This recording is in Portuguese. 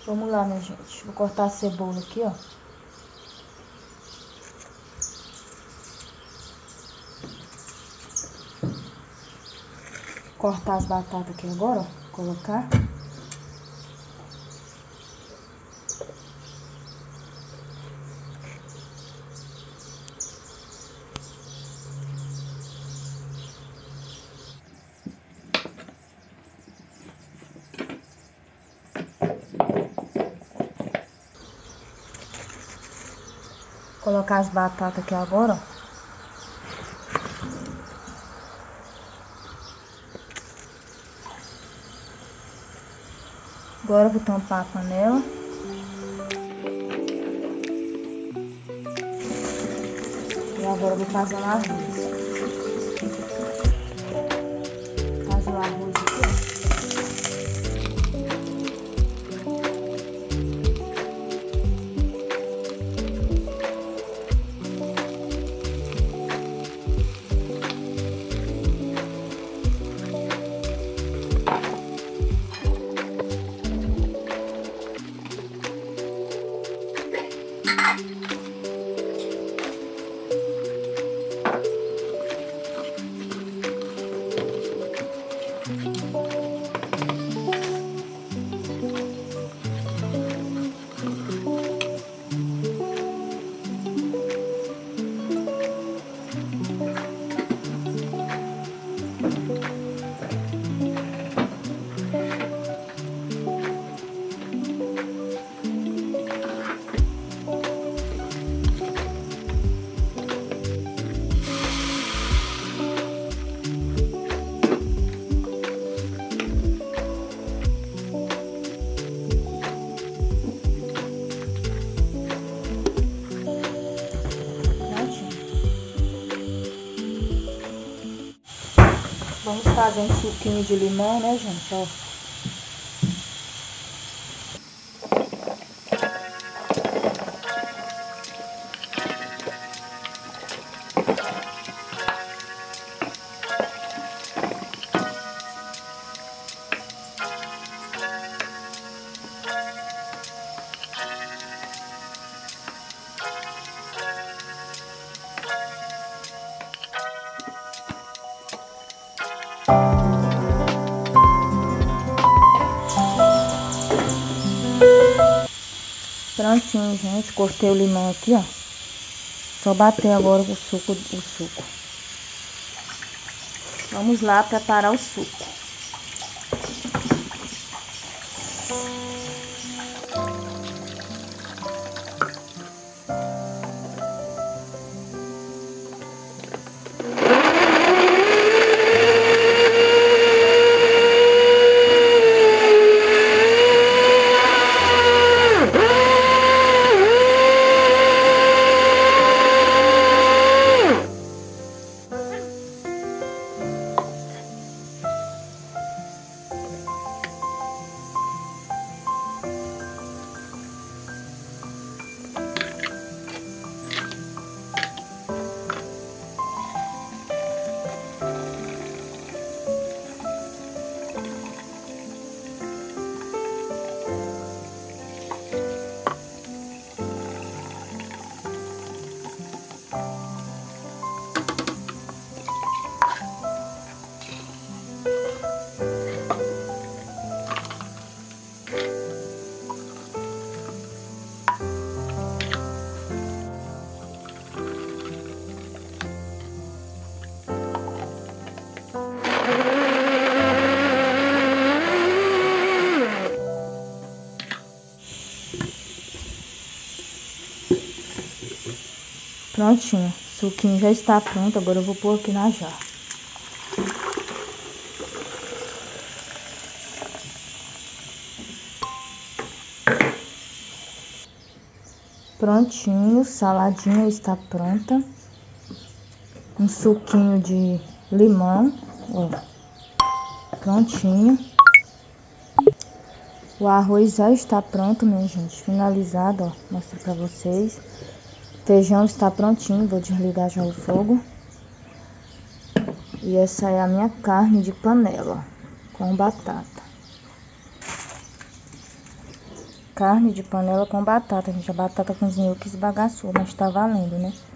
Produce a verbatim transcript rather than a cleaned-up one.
Vamos lá, minha gente. Vou cortar a cebola aqui, ó. Cortar as batatas aqui agora, ó. Colocar. Colocar as batatas aqui agora, ó. Agora eu vou tampar a panela. E agora eu vou fazer o arroz. Fazer o arroz aqui, ó. Vamos fazer um suquinho de limão, né, gente? Ó. Prontinho, gente. Cortei o limão aqui, ó. Só bater agora o suco, o suco. Vamos lá preparar o suco. Prontinho, o suquinho já está pronto. Agora eu vou pôr aqui na jarra. Prontinho, saladinha está pronta. Um suquinho de limão, ó. Prontinho. O arroz já está pronto, minha gente. Finalizado, ó. Mostro pra vocês. Feijão está prontinho. Vou desligar já o fogo. E essa é a minha carne de panela com batata. carne de panela com batata, gente. A batata cozinhou que esbagaçou, mas tá valendo, né?